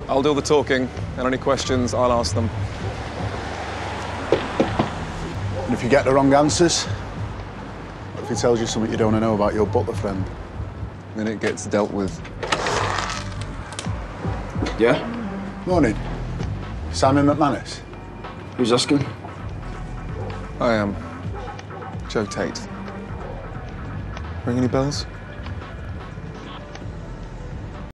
I'll do all the talking, and any questions, I'll ask them. And if you get the wrong answers, what if he tells you something you don't want to know about your butler friend? Then it gets dealt with. Yeah? Morning. Simon McManus. Who's asking? I am Joe Tate. Ring any bells?